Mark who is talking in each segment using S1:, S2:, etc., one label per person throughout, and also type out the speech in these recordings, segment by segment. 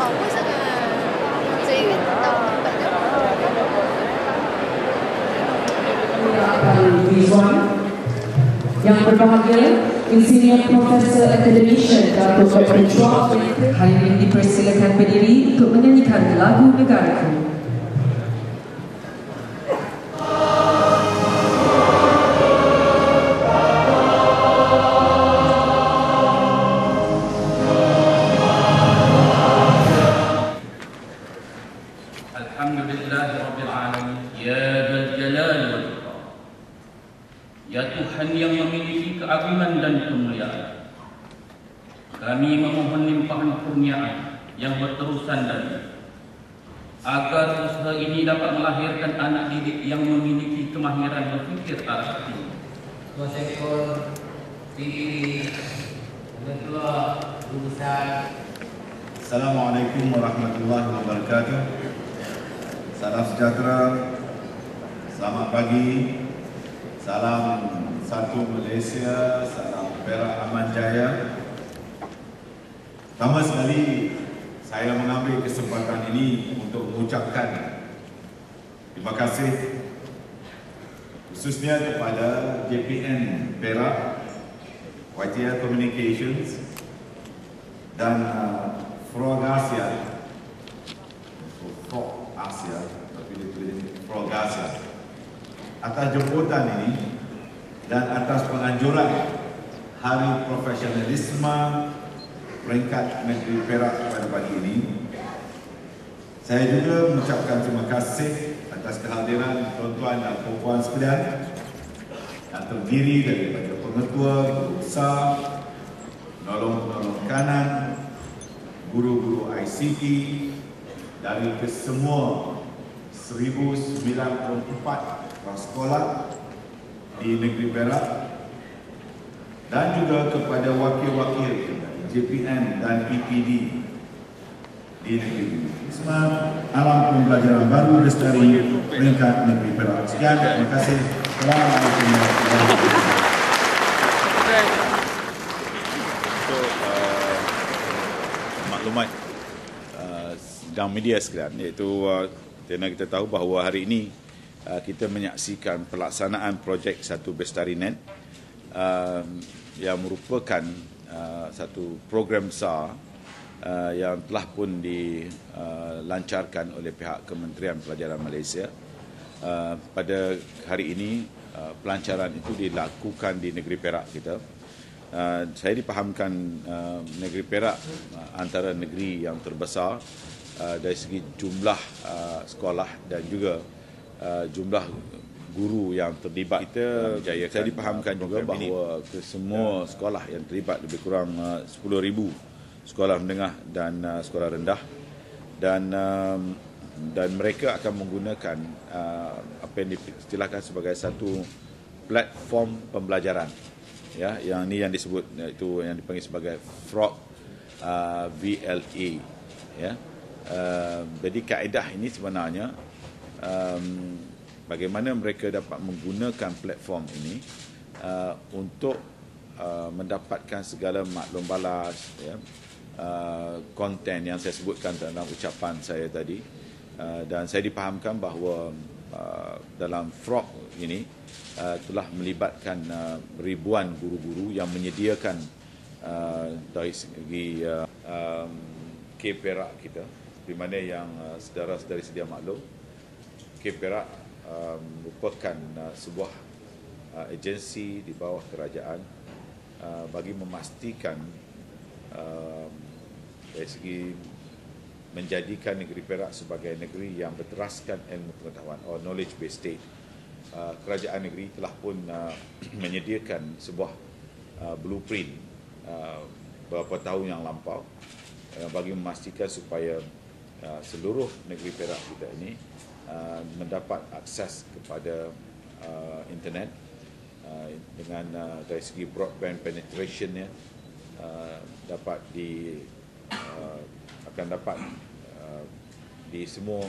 S1: 为什么这一到本的？
S2: Yang berbahagia, Insinyur Profesor Academician Dato' Dr. Chua hari ini dipersilakan berdiri untuk menyanyikan lagu negaraku.
S3: Alhamdulillahirrabbilalamin. Ya Dzal Jalal wal Ikram. Ya Tuhan yang memiliki keagungan dan kemuliaan, kami memohon limpahan kurniaan yang berterusan dan agar usaha ini dapat melahirkan anak didik yang memiliki kemahiran berfikir arah tinggi.
S4: Tuan Tinggi, Ketua Besar.
S5: Assalamualaikum warahmatullahi wabarakatuh. Salam sejahtera, selamat pagi, salam satu Malaysia, salam Perak Aman Jaya. Pertama sekali, saya mengambil kesempatan ini untuk mengucapkan terima kasih khususnya kepada JPN Perak, YTL Communications dan Frog Asia, tapi dia tulis Frog Asia, atas jemputan ini dan atas penganjuran Hari Profesionalisme Peringkat Negeri Perak pada pagi ini. Saya juga mengucapkan terima kasih atas kehadiran tuan-tuan dan puan-puan sekalian yang terdiri daripada pengetua, guru besar, penolong-penolong kanan, guru-guru ICT dari kesemua 1094 sekolah di negeri Perak dan juga kepada wakil-wakil JPN dan PPD di negeri ini. Semangat Alam Pembelajaran Baru Lestari Peringkat Negeri Perak. Sekian, terima kasih. Assalamualaikum warahmatullahi wabarakatuh.
S6: Untuk maklumat sidang media sekalian, iaitu kerana kita tahu bahawa hari ini kita menyaksikan pelaksanaan projek Satu Bestari Net yang merupakan satu program besar yang telah pun dilancarkan oleh pihak Kementerian Pelajaran Malaysia. Pada hari ini pelancaran itu dilakukan di negeri Perak kita. Saya dipahamkan negeri Perak antara negeri yang terbesar dari segi jumlah sekolah dan juga jumlah guru yang terlibat. Saya dipahamkan juga bahawa semua sekolah yang terlibat lebih kurang 10,000 sekolah menengah dan sekolah rendah, dan mereka akan menggunakan apa yang diistilahkan sebagai satu platform pembelajaran, ya, yang ni yang disebut, itu yang dipanggil sebagai Frog VLA, ya. Jadi kaedah ini sebenarnya bagaimana mereka dapat menggunakan platform ini untuk mendapatkan segala maklum balas, ya, konten yang saya sebutkan dalam ucapan saya tadi, dan saya dipahamkan bahawa dalam Frog ini telah melibatkan ribuan guru-guru yang menyediakan dari segi K Perak kita, di mana yang saudara-saudari sedia maklum, K Perak merupakan sebuah agensi di bawah kerajaan bagi memastikan dari segi menjadikan negeri Perak sebagai negeri yang berteraskan ilmu pengetahuan or knowledge based state. Kerajaan negeri telah pun menyediakan sebuah blueprint beberapa tahun yang lampau bagi memastikan supaya seluruh negeri Perak kita ini mendapat akses kepada internet dengan dari segi broadband penetration-nya akan dapat di semua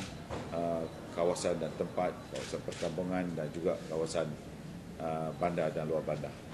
S6: kawasan dan tempat, kawasan perkampungan dan juga kawasan bandar dan luar bandar.